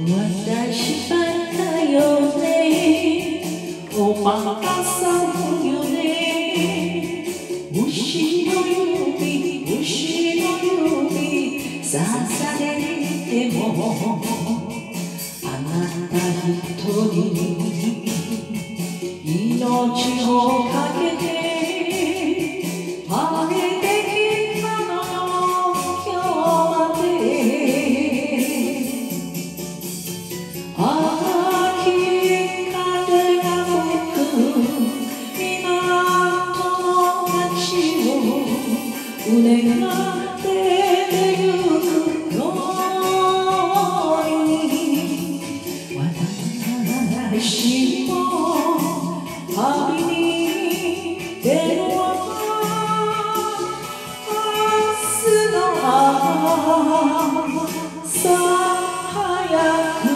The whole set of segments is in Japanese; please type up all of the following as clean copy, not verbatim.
私ばっかよね、おバカさんよね。虫の指、虫の指さされても、あなた一人に命をかけて晴れてきたのよ、今日まで。秋風が吹く港の街を船が出てゆくように、私も旅に出るわ。明日の朝早く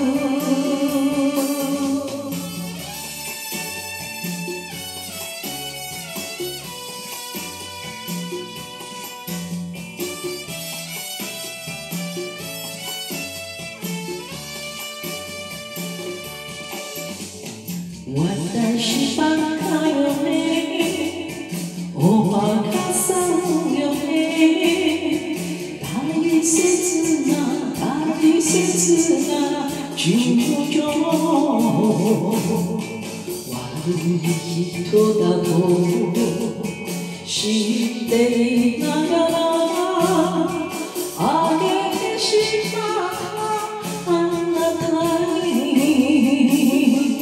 私ばっかよね、おバカさんよね。大切な順序、悪い人だと知っていながらあげてしまったあなたに。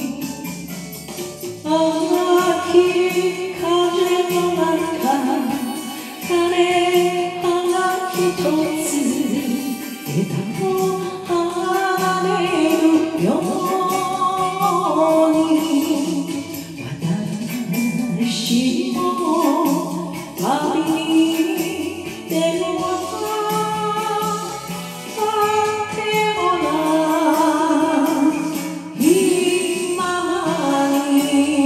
秋風の中、枯葉が一つ枝を離れるように、私も旅に出るわ。でもな、今に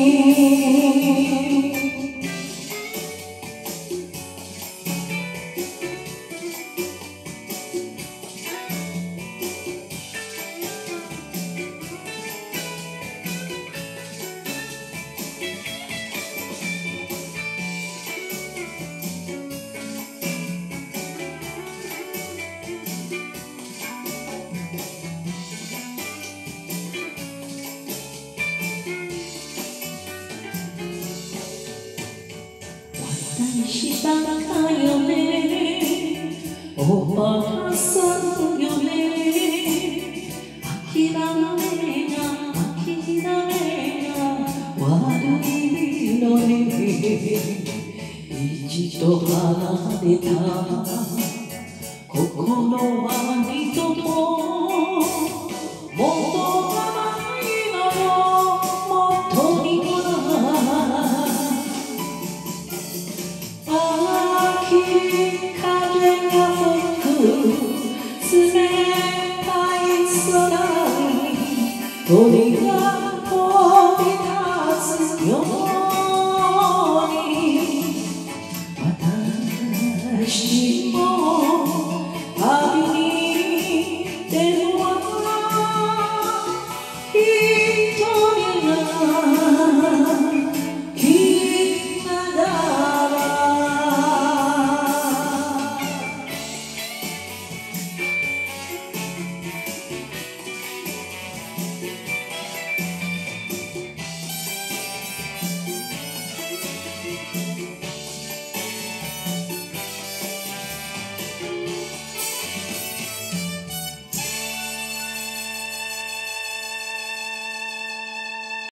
私ばっかよね、おバカさんよね。諦めが悪いのね。一度離れた心は二度と戻らないのよ、元には。秋風が吹く冷たい空に鳥が